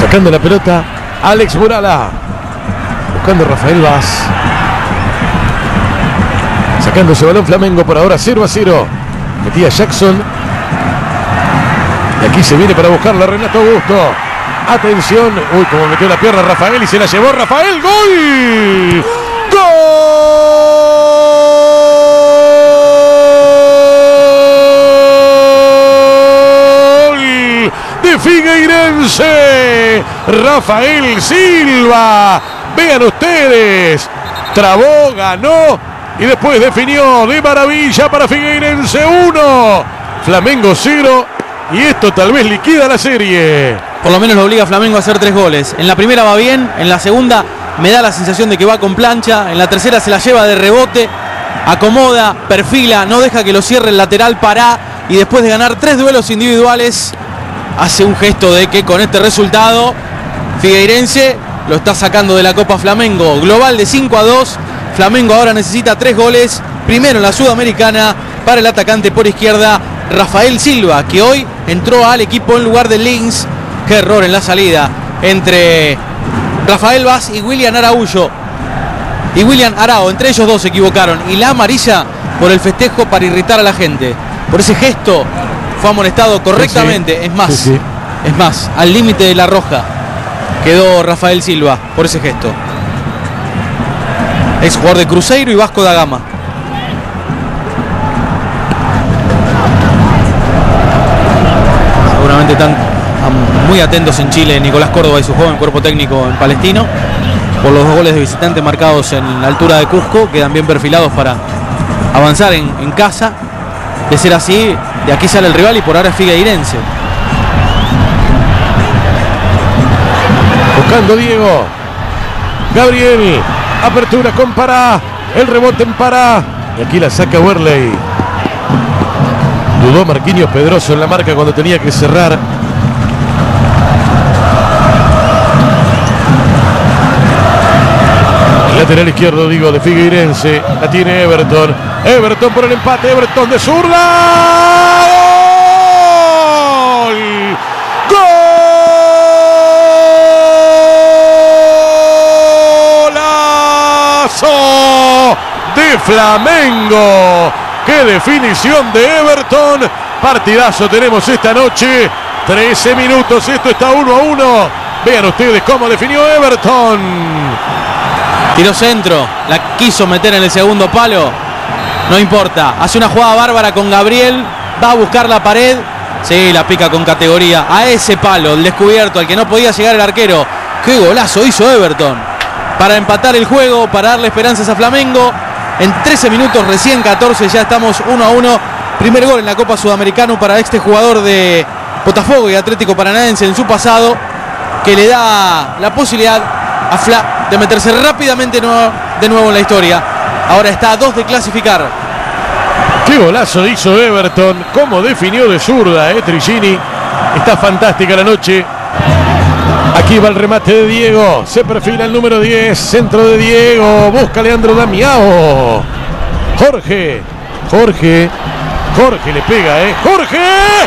Sacando la pelota, Alex Murala. Buscando Rafael Vaz. Sacando ese balón Flamengo por ahora 0-0. Metía Jackson. Y aquí se viene para buscarla Renato Augusto. Atención. Uy, como metió la pierna Rafael y se la llevó Rafael. ¡Gol! ¡Gol! De Figueirense. Rafael Silva. Vean ustedes. Trabó, ganó y después definió de maravilla para Figueirense 1. Flamengo 0. Y esto tal vez liquida la serie. Por lo menos lo obliga a Flamengo a hacer 3 goles. En la primera va bien, en la segunda me da la sensación de que va con plancha, en la tercera se la lleva de rebote, acomoda, perfila, no deja que lo cierre el lateral, para, y después de ganar 3 duelos individuales, hace un gesto de que con este resultado Figueirense lo está sacando de la Copa Flamengo. Global de 5-2, Flamengo ahora necesita 3 goles, primero en la Sudamericana para el atacante por izquierda Rafael Silva, que hoy entró al equipo en lugar de Lins. Qué error en la salida entre Rafael Vaz y William Araújo. Y William Arao, entre ellos dos se equivocaron. Y la amarilla por el festejo para irritar a la gente. Por ese gesto fue amonestado correctamente. Sí. Es más, al límite de la roja quedó Rafael Silva por ese gesto. Ex jugador de Cruzeiro y Vasco da Gama. Seguramente están muy atentos en Chile Nicolás Córdoba y su joven cuerpo técnico en Palestino por los 2 goles de visitante marcados en la altura de Cusco. Quedan bien perfilados para avanzar en casa. De ser así, de aquí sale el rival y por ahora es Figueirense. Buscando Diego. Gabriel. Apertura con Pará. El rebote en Pará. Y aquí la saca Werley. Dudó Marquinhos Pedroso en la marca cuando tenía que cerrar. Lateral izquierdo, digo, de Figueirense. La tiene Everton. Everton por el empate. Everton de zurda. ¡Gol! ¡Golazo de Flamengo! ¡Qué definición de Everton! Partidazo tenemos esta noche. 13 minutos. Esto está 1-1. Vean ustedes cómo definió Everton. Tiró centro, la quiso meter en el segundo palo, no importa, hace una jugada bárbara con Gabriel, va a buscar la pared, sí, la pica con categoría, a ese palo, el descubierto, al que no podía llegar el arquero. Qué golazo hizo Everton, para empatar el juego, para darle esperanzas a Flamengo. En 13 minutos, recién 14, ya estamos 1-1, primer gol en la Copa Sudamericana para este jugador de Botafogo y Atlético Paranaense en su pasado, que le da la posibilidad a Fla de meterse rápidamente de nuevo en la historia. Ahora está a 2 de clasificar. Qué golazo hizo Everton. Cómo definió de zurda, Trigini. Está fantástica la noche. Aquí va el remate de Diego. Se perfila el número 10. Centro de Diego. Busca Leandro Damiao. Jorge le pega, Jorge.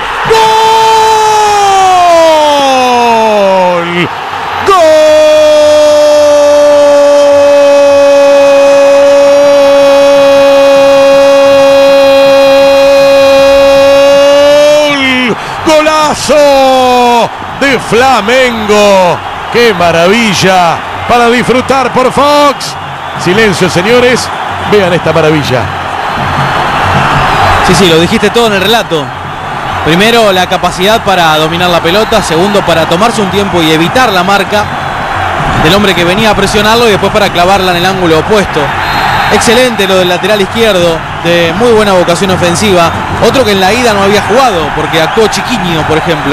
¡Gol! ¡Golazo de Flamengo! ¡Qué maravilla! Para disfrutar por Fox. Silencio, señores. Vean esta maravilla. Sí, lo dijiste todo en el relato. Primero, la capacidad para dominar la pelota. Segundo, para tomarse un tiempo y evitar la marca del hombre que venía a presionarlo. Y después para clavarla en el ángulo opuesto. Excelente lo del lateral izquierdo, de muy buena vocación ofensiva. Otro que en la ida no había jugado, porque actuó Chiquiño, por ejemplo.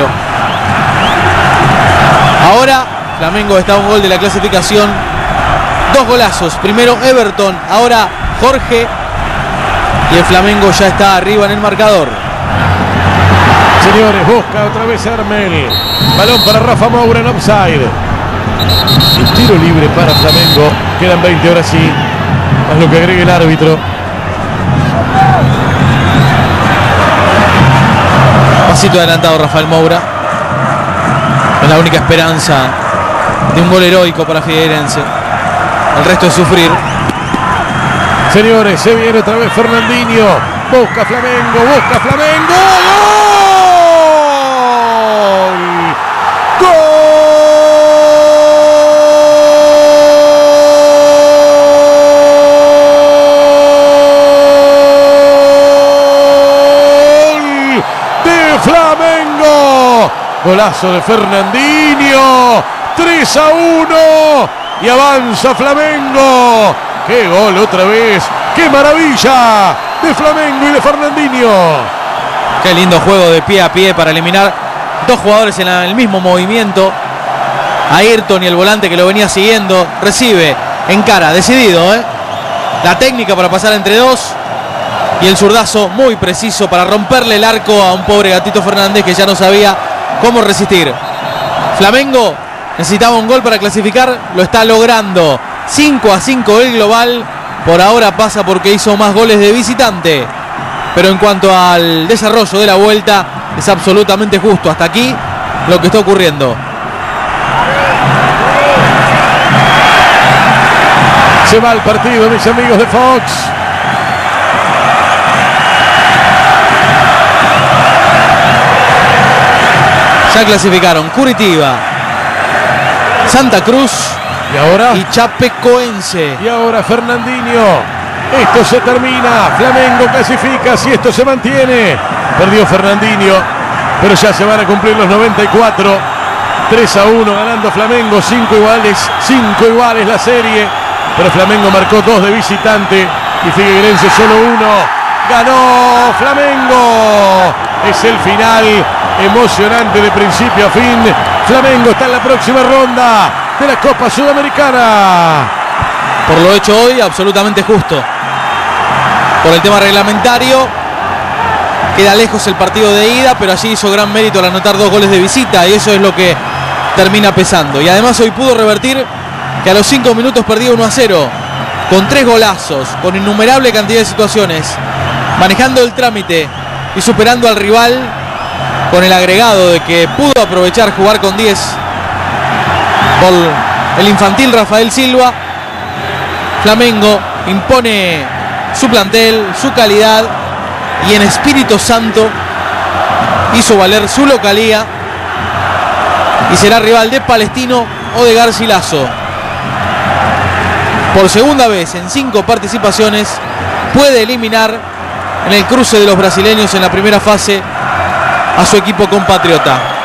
Ahora Flamengo está a un gol de la clasificación. 2 golazos. Primero Everton, ahora Jorge. Y el Flamengo ya está arriba en el marcador. Señores, busca otra vez Armel. Balón para Rafa Moura en offside. Y tiro libre para Flamengo. Quedan 20 ahora sí. Más lo que agregue el árbitro. Pasito adelantado Rafael Moura. Es la única esperanza de un gol heroico para Figueirense. El resto es sufrir. Señores, se viene otra vez Fernandinho. Busca Flamengo, busca Flamengo. ¡Gol! ¡Gol! De Flamengo. Golazo de Fernandinho. 3-1. Y avanza Flamengo. ¡Qué gol otra vez! ¡Qué maravilla! De Flamengo y de Fernandinho. Qué lindo juego de pie a pie para eliminar dos jugadores en el mismo movimiento. Ayrton y el volante que lo venía siguiendo. Recibe, encara, decidido, la técnica para pasar entre dos. Y el zurdazo muy preciso para romperle el arco a un pobre Gatito Fernández que ya no sabía cómo resistir. Flamengo necesitaba un gol para clasificar. Lo está logrando. 5-5 el global. Por ahora pasa porque hizo más goles de visitante. Pero en cuanto al desarrollo de la vuelta, es absolutamente justo. Hasta aquí lo que está ocurriendo. Se va el partido, mis amigos de Fox. Ya clasificaron Curitiba, Santa Cruz y ahora Chapecoense. Y ahora Fernandinho. Esto se termina. Flamengo clasifica si esto se mantiene. Perdió Fernandinho, pero ya se van a cumplir los 94. 3-1 ganando Flamengo. 5 iguales la serie. Pero Flamengo marcó 2 de visitante y Figueirense solo 1. Ganó Flamengo. Es el final emocionante de principio a fin. Flamengo está en la próxima ronda de la Copa Sudamericana. Por lo hecho hoy, absolutamente justo. Por el tema reglamentario, queda lejos el partido de ida, pero allí hizo gran mérito al anotar 2 goles de visita y eso es lo que termina pesando. Y además hoy pudo revertir que a los 5 minutos perdía 1-0, con 3 golazos, con innumerable cantidad de situaciones, manejando el trámite y superando al rival, con el agregado de que pudo aprovechar jugar con 10 por el infantil Rafael Silva. Flamengo impone su plantel, su calidad y en Espíritu Santo hizo valer su localía y será rival de Palestino o de Garcilaso. Por segunda vez en 5 participaciones puede eliminar en el cruce de los brasileños en la primera fase a su equipo compatriota.